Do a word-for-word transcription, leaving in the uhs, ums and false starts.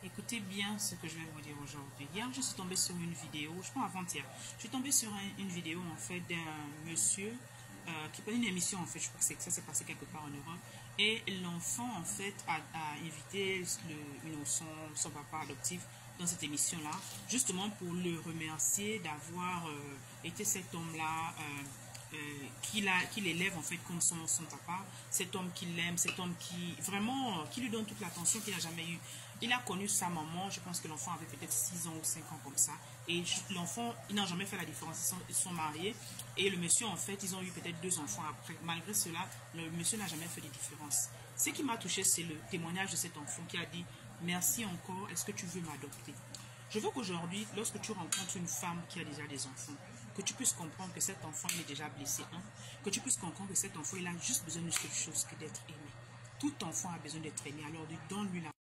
Écoutez bien ce que je vais vous dire aujourd'hui. Hier, je suis tombée sur une vidéo, je pense avant-hier, je suis tombée sur un, une vidéo en fait d'un monsieur euh, qui prenait une émission en fait, je crois que ça s'est passé quelque part en Europe, et l'enfant en fait a, a invité le, une, son, son papa adoptif dans cette émission-là, justement pour le remercier d'avoir euh, été cet homme-là. Euh, Euh, qu'il a, qu'il élève en fait comme son, son papa, cet homme qu'il aime, cet homme qui vraiment, qui lui donne toute l'attention qu'il n'a jamais eue. Il a connu sa maman, je pense que l'enfant avait peut-être six ans ou cinq ans comme ça, et l'enfant, ils n'ont jamais fait la différence, ils sont, ils sont mariés, et le monsieur en fait, ils ont eu peut-être deux enfants après. Malgré cela, le monsieur n'a jamais fait de différence. Ce qui m'a touché, c'est le témoignage de cet enfant qui a dit « Merci encore, est-ce que tu veux m'adopter ?» Je veux qu'aujourd'hui, lorsque tu rencontres une femme qui a déjà des enfants, que tu puisses comprendre que cet enfant il est déjà blessé, hein? Que tu puisses comprendre que cet enfant il a juste besoin de quelque chose que d'être aimé. Tout enfant a besoin d'être aimé, alors donne-lui la